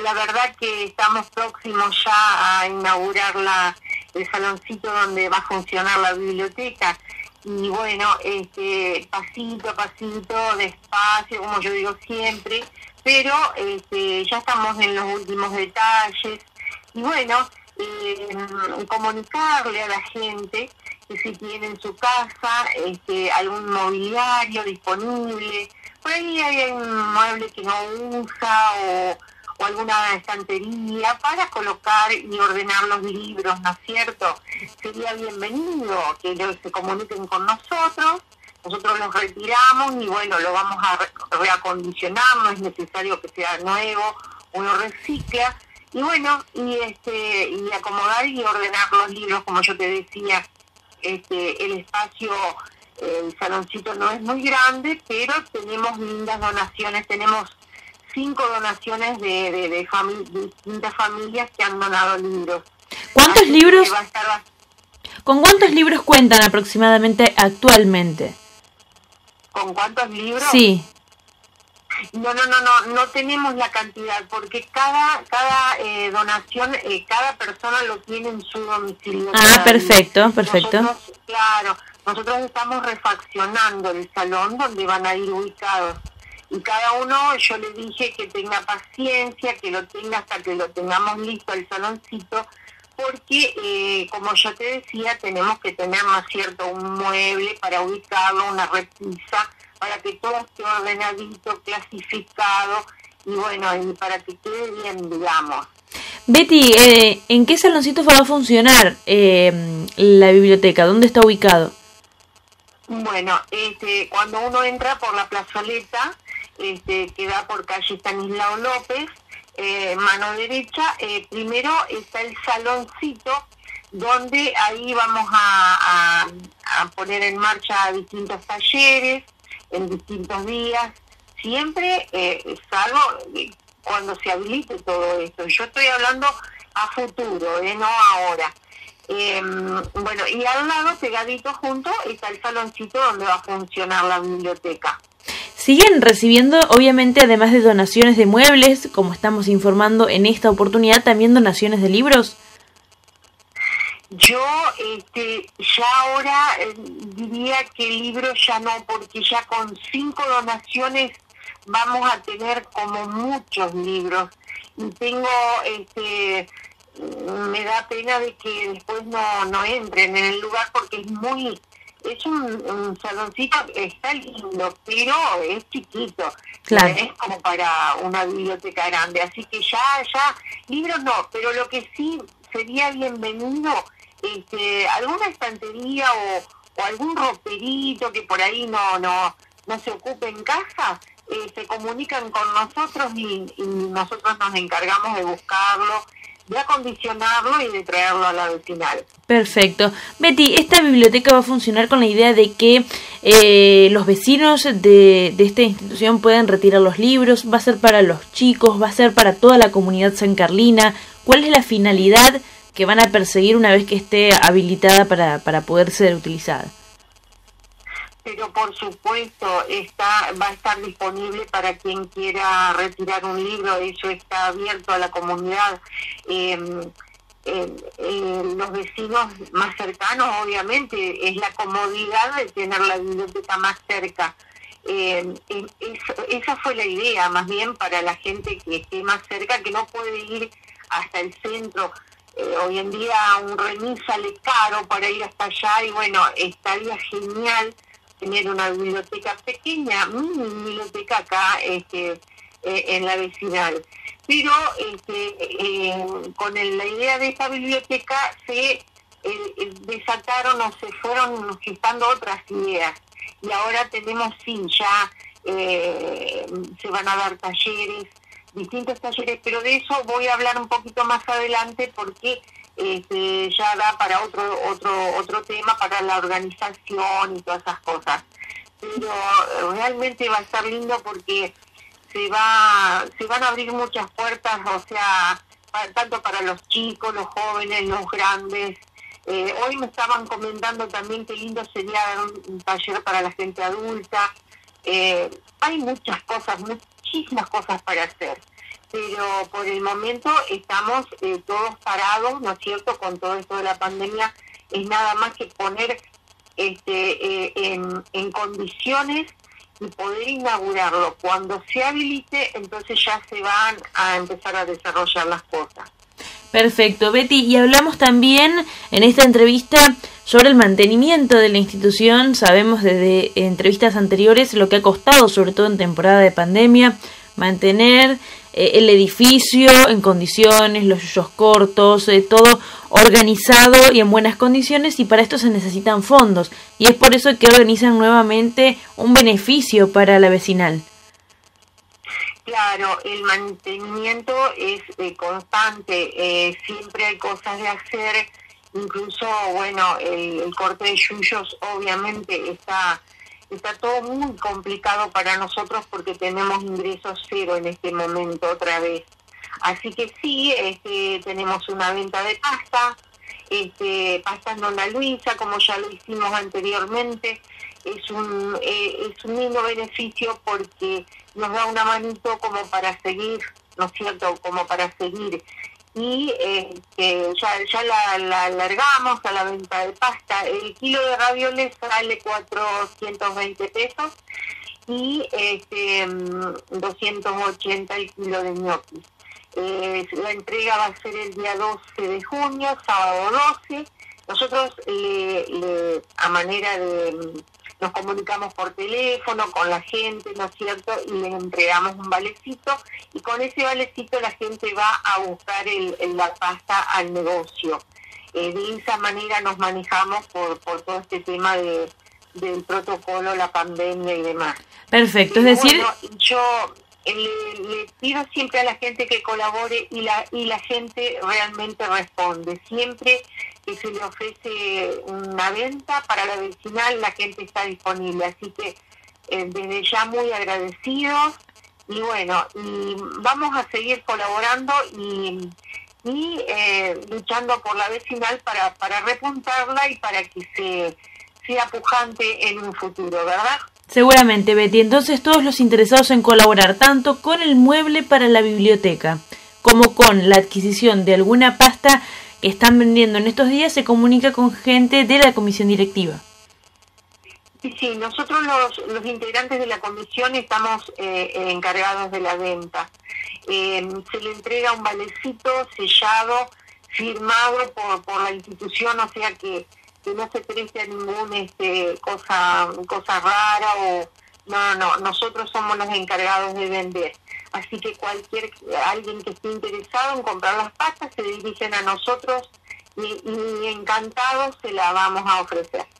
la verdad que estamos próximos ya a inaugurar el saloncito donde va a funcionar la biblioteca. Y bueno, pasito a pasito, despacio, como yo digo siempre, pero ya estamos en los últimos detalles. Y bueno, comunicarle a la gente que si tiene en su casa algún mobiliario disponible, por ahí hay un mueble que no usa o alguna estantería para colocar y ordenar los libros, ¿no es cierto? Sería bienvenido que se comuniquen con nosotros los retiramos y bueno, lo vamos a reacondicionar, no es necesario que sea nuevo, uno recicla y bueno, y acomodar y ordenar los libros, como yo te decía, el espacio, el saloncito no es muy grande, pero tenemos lindas donaciones, tenemos 5 donaciones de distintas familias que han donado libros. ¿Cuántos libros? ¿Con cuántos libros cuentan aproximadamente actualmente? ¿Con cuántos libros? Sí. No tenemos la cantidad, porque cada donación, cada persona lo tiene en su domicilio. Perfecto. Nosotros estamos refaccionando el salón donde van a ir ubicados. Y cada uno, yo le dije que tenga paciencia, que lo tenga hasta que lo tengamos listo el saloncito, porque, como yo te decía, tenemos que tener, ¿no es cierto?, un mueble para ubicarlo, una repisa, para que todo esté ordenadito, clasificado, y bueno, y para que quede bien, digamos. Betty, ¿en qué saloncito va a funcionar la biblioteca? ¿Dónde está ubicado? Bueno, cuando uno entra por la plazoleta, que da por calle Estanislao López, mano derecha, primero está el saloncito, donde ahí vamos a poner en marcha distintos talleres, en distintos días, siempre salvo cuando se habilite todo esto. Yo estoy hablando a futuro, no ahora. Bueno, y al lado, pegadito junto, está el saloncito donde va a funcionar la biblioteca. ¿Siguen recibiendo, obviamente, además de donaciones de muebles, como estamos informando en esta oportunidad, también donaciones de libros? Yo ya ahora diría que libros ya no, porque ya con 5 donaciones vamos a tener como muchos libros. Y tengo, me da pena de que después no entren en el lugar porque es un saloncito, está lindo, pero es chiquito. Claro. Es como para una biblioteca grande, así que ya, libros no, pero lo que sí sería bienvenido, alguna estantería o algún roperito que por ahí no se ocupe en casa, se comunican con nosotros y nosotros nos encargamos de buscarlo, de acondicionarlo y de traerlo a la vecinal. Perfecto. Betty, esta biblioteca va a funcionar con la idea de que los vecinos de esta institución puedan retirar los libros, va a ser para los chicos, va a ser para toda la comunidad sancarlina. ¿Cuál es la finalidad que van a perseguir una vez que esté habilitada para poder ser utilizada? Pero por supuesto va a estar disponible para quien quiera retirar un libro, eso está abierto a la comunidad. Los vecinos más cercanos, obviamente, es la comodidad de tener la biblioteca más cerca. Esa fue la idea, más bien para la gente que esté más cerca, que no puede ir hasta el centro. Hoy en día un remis sale caro para ir hasta allá y bueno, estaría genial tener una biblioteca pequeña, mini biblioteca acá en la vecinal. Pero con la idea de esta biblioteca se desataron o se fueron gestando otras ideas. Y ahora tenemos ya se van a dar talleres, distintos talleres, pero de eso voy a hablar un poquito más adelante porque ya da para otro tema, para la organización y todas esas cosas. Pero realmente va a estar lindo porque se van a abrir muchas puertas, o sea, tanto para los chicos, los jóvenes, los grandes. Hoy me estaban comentando también qué lindo sería un taller para la gente adulta. Hay muchísimas cosas para hacer. pero por el momento estamos todos parados, ¿no es cierto?, con todo esto de la pandemia. Es nada más que poner en condiciones y poder inaugurarlo. Cuando se habilite, entonces ya se van a empezar a desarrollar las cosas. Perfecto, Betty. Y hablamos también en esta entrevista sobre el mantenimiento de la institución. Sabemos desde entrevistas anteriores lo que ha costado, sobre todo en temporada de pandemia, mantener el edificio en condiciones, los yuyos cortos, todo organizado y en buenas condiciones, y para esto se necesitan fondos, y es por eso que organizan nuevamente un beneficio para la vecinal. Claro, el mantenimiento es constante, siempre hay cosas de hacer, incluso, bueno, el corte de yuyos obviamente está todo muy complicado para nosotros porque tenemos ingresos cero en este momento otra vez. Así que sí, tenemos una venta de pasta, pasta en Dona Luisa, como ya lo hicimos anteriormente. Es un lindo beneficio porque nos da una manito como para seguir, ¿no es cierto?, como para seguir. Y ya la alargamos a la venta de pasta. El kilo de ravioles sale 420 pesos y 280 el kilo de ñoquis. La entrega va a ser el día 12 de junio, sábado 12. Nosotros a manera de... nos comunicamos por teléfono con la gente, ¿no es cierto?, y les entregamos un valecito, y con ese valecito la gente va a buscar la pasta al negocio. De esa manera nos manejamos por todo este tema del protocolo, la pandemia y demás. Perfecto, es decir... Bueno, yo le pido siempre a la gente que colabore y la gente realmente responde. Siempre que se le ofrece una venta para la vecinal, la gente está disponible. Así que desde ya muy agradecidos, y bueno, y vamos a seguir colaborando y luchando por la vecinal para repuntarla y para que sea pujante en un futuro, ¿verdad? Seguramente, Betty. Entonces todos los interesados en colaborar tanto con el mueble para la biblioteca como con la adquisición de alguna pasta que están vendiendo en estos días, se comunica con gente de la comisión directiva. Sí, nosotros los integrantes de la comisión estamos encargados de la venta. Se le entrega un valecito sellado, firmado por la institución, o sea que no se preste a ningún cosa rara o no, nosotros somos los encargados de vender. Así que alguien que esté interesado en comprar las pastas se dirigen a nosotros y encantados se la vamos a ofrecer.